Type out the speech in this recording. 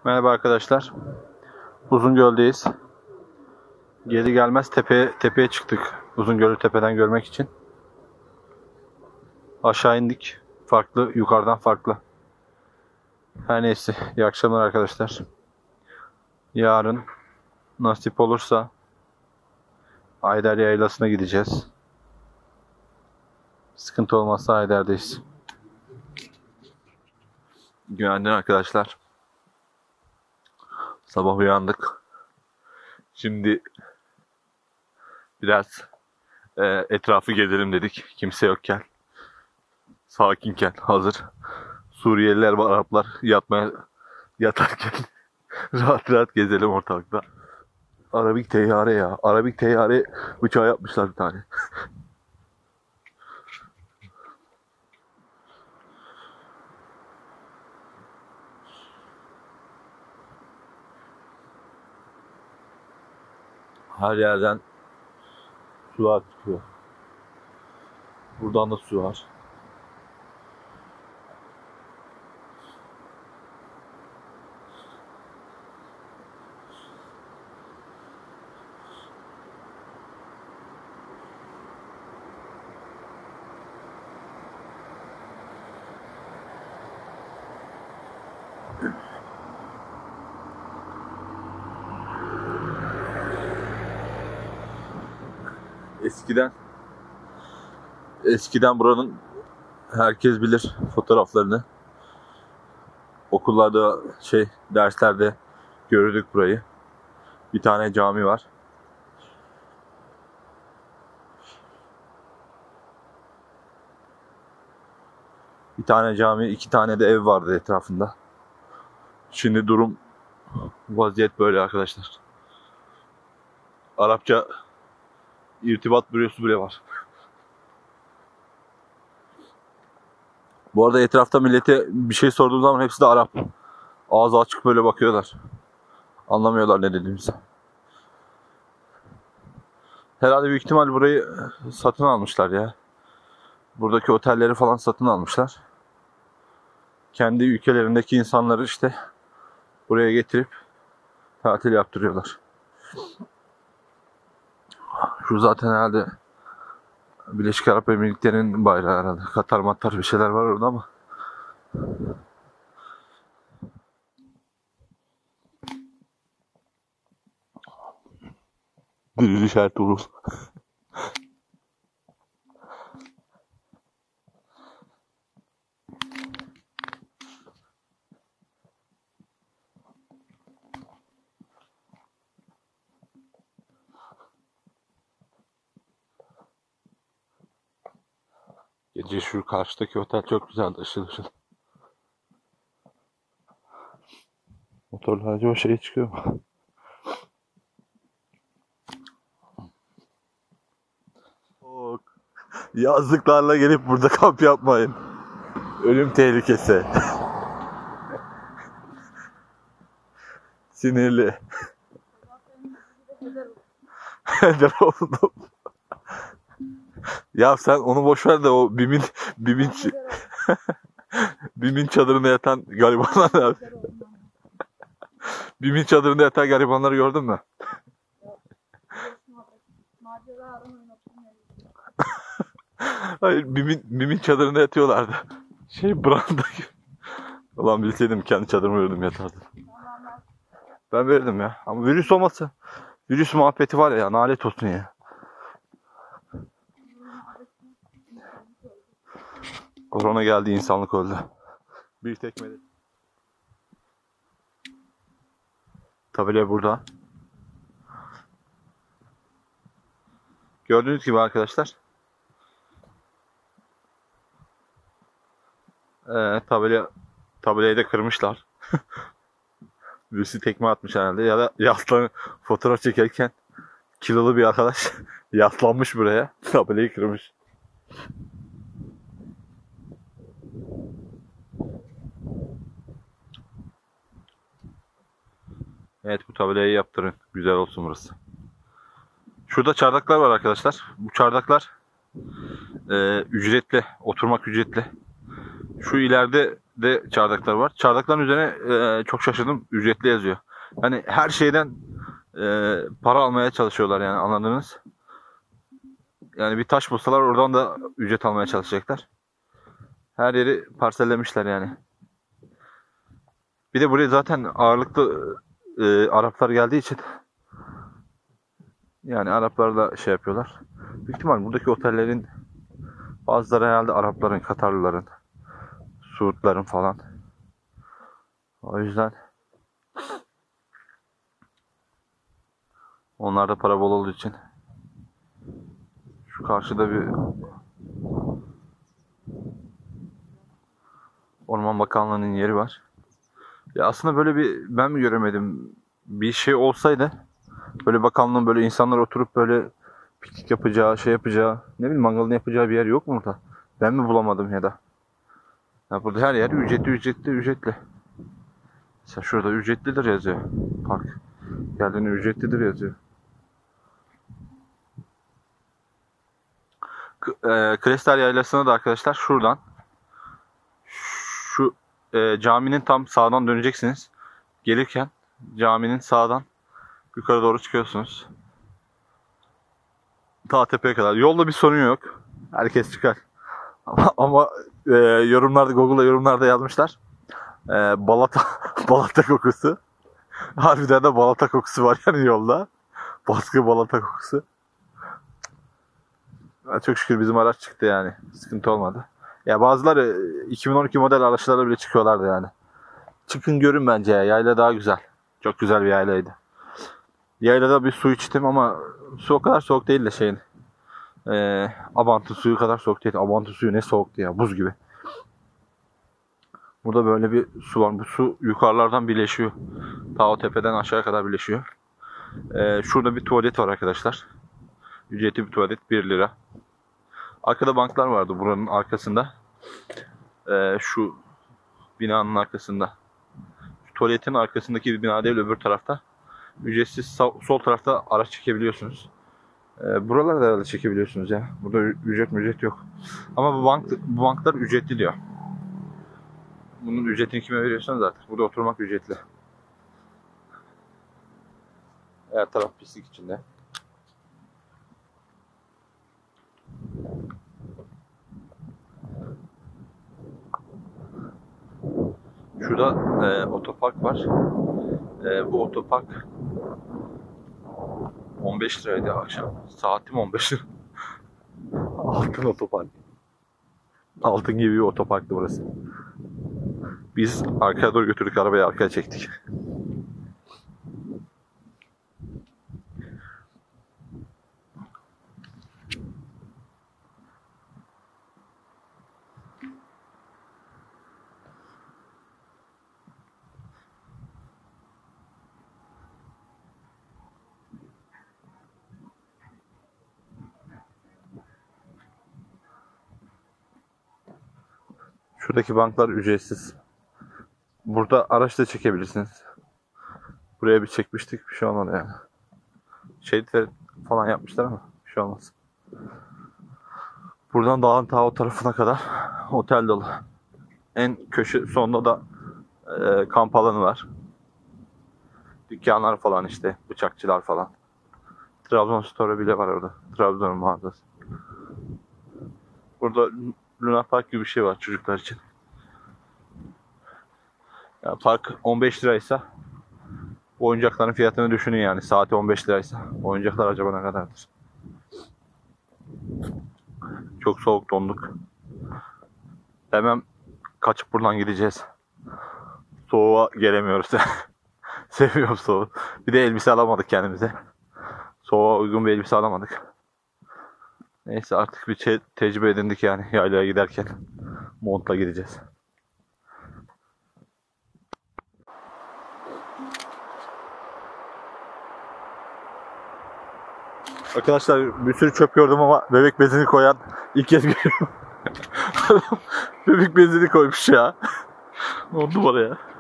Merhaba arkadaşlar. Uzungöl'deyiz. Geri gelmez tepeye çıktık. Uzungöl'ü tepeden görmek için. Aşağı indik. Farklı, yukarıdan farklı. Her neyse, iyi akşamlar arkadaşlar. Yarın nasip olursa Ayder Yaylası'na gideceğiz. Sıkıntı olmazsa Ayder'deyiz. Günaydın arkadaşlar. Sabah uyandık. Şimdi biraz etrafı gezelim dedik. Kimse yokken. Sakinken hazır. Suriyeliler var, Araplar yatarken rahat rahat gezelim ortalıkta. Arabik teyyare ya. Arabik teyyare uçağı yapmışlar bir tane. Her yerden sular çıkıyor. Buradan da su var. Eskiden buranın herkes bilir fotoğraflarını. Okullarda derslerde görürdük burayı. Bir tane cami var. Bir tane cami, 2 tane de ev vardı etrafında. Şimdi vaziyet böyle arkadaşlar. Arapça irtibat bürosu bile var. Bu arada etrafta millete bir şey sorduğum zaman hepsi de Arap. Ağzı açık böyle bakıyorlar. Anlamıyorlar ne dediğimizi. Herhalde büyük ihtimal burayı satın almışlar ya. Buradaki otelleri falan satın almışlar. Kendi ülkelerindeki insanları buraya getirip tatil yaptırıyorlar. Şu zaten herhalde Birleşik Arap Emirlikleri'nin bayrağı herhalde. Katar bir şeyler var orada ama. Diriliş Ertuğrul. Gece şu karşıdaki otel çok güzeldi, ışıl ışıl. Motorlar acaba çıkıyor mu? Yazlıklarla gelip burada kamp yapmayın. Ölüm tehlikesi. Sinirli. Heder oldum. Ya sen onu boş ver de o BİM'in çadırında yatan garibanlar. BİM'in çadırında yatan garibanları gördün mü? Hayır, BİM'in çadırında yatıyorlardı. Branda gibi. Ulan bilseydim kendi çadırımı verirdim, yatardım. Ben verirdim ya. Ama virüs olmasa, virüs muhabbeti var ya, nalet olsun ya. Korona geldi, insanlık öldü. Bir tekmede. Tabela burada. Gördüğünüz gibi arkadaşlar. Tabelayı da kırmışlar. Birisi tekme atmış herhalde ya da fotoğraf çekerken kilolu bir arkadaş yaslanmış buraya, tabelayı kırmış. Evet, bu tabelayı yaptırın. Güzel olsun burası. Şurada çardaklar var arkadaşlar. Bu çardaklar ücretli. Oturmak ücretli. Şu ileride de çardaklar var. Çardakların üzerine çok şaşırdım. Ücretli yazıyor. Yani her şeyden para almaya çalışıyorlar yani, anladınız? Yani bir taş bulsalar oradan da ücret almaya çalışacaklar. Her yeri parsellemişler yani. Bir de buraya zaten ağırlıklı Araplar geldiği için yani Araplar da şey yapıyorlar. Büyük ihtimal buradaki otellerin bazıları herhalde Arapların, Katarlıların, Suudların falan. O yüzden onlarda para bol olduğu için. Şu karşıda bir Orman Bakanlığı'nın yeri var. Ya aslında böyle bir, ben mi göremedim? Bir şey olsaydı böyle bakanlığın böyle insanlar oturup böyle piknik yapacağı, şey yapacağı, ne bileyim mangalını yapacağı bir yer yok mu burada? Ben mi bulamadım ya da? Ya burada her yer ücretli. Mesela şurada ücretlidir yazıyor. Park geldiğinde ücretlidir yazıyor. Kresler Yaylası'na da arkadaşlar şuradan şu caminin tam sağdan döneceksiniz. Gelirken caminin sağdan yukarı doğru çıkıyorsunuz. Ta tepeye kadar. Yolda bir sorun yok. Herkes çıkar. Ama yorumlarda, Google'da yorumlarda yazmışlar. Balata kokusu. Harbiden de balata kokusu var yani yolda. Baskı balata kokusu. Çok şükür bizim araç çıktı yani. Sıkıntı olmadı. Ya bazıları 2012 model araçlarla bile çıkıyorlardı yani. Çıkın görün bence ya. Yayla daha güzel. Çok güzel bir yaylaydı. Yaylada bir su içtim ama su o kadar soğuk değil de şeyin. Abantı suyu kadar soğuk değil. Abantı suyu ne soğuktu ya. Buz gibi. Burada böyle bir su var. Bu su yukarılardan birleşiyor. Ta o tepeden aşağıya kadar birleşiyor. Şurada bir tuvalet var arkadaşlar. Ücretli bir tuvalet 1 lira. Arkada banklar vardı buranın arkasında. Şu binanın arkasında. Şu tuvaletin arkasındaki bir bina değil, öbür tarafta. Ücretsiz sol tarafta araç çekebiliyorsunuz. Buralarda herhalde çekebiliyorsunuz ya. Burada ücret yok. Ama bu banklar ücretli diyor. Bunun ücretini kime veriyorsanız artık. Burada oturmak ücretli. Her taraf pislik içinde. Şurada otopark var. Bu otopark 15 liraydı akşam. Saatim 15 lira. Altın otopark. Altın gibi bir otoparktı burası. Biz arkaya doğru götürdük, arabayı arkaya çektik. Şuradaki banklar ücretsiz. Burada araçla çekebilirsiniz. Buraya bir çekmiştik, bir şey olmadı yani. Şeritler falan yapmışlar ama bir şey olmaz. Buradan dağın ta o tarafına kadar otel dolu. En köşe sonunda da kamp alanı var. Dükkanlar falan işte, bıçakçılar falan. Trabzonspor bile var orada. Trabzon mağazası. Burada Luna Park gibi bir şey var çocuklar için. Ya park 15 liraysa oyuncakların fiyatını düşünün yani. Saati 15 liraysa oyuncaklar acaba ne kadardır? Çok soğuk, donduk. Hemen kaçıp buradan gideceğiz. Soğuğa gelemiyoruz. Seviyorum soğuğu. Bir de elbise alamadık kendimize. Soğuğa uygun bir elbise alamadık. Neyse artık bir tecrübe edindik yani yaylaya giderken. Montla gideceğiz. Arkadaşlar bir sürü çöp gördüm ama bebek bezini koyan ilk kez görüyorum. Bebek bezini koymuş ya. Ne oldu bana ya?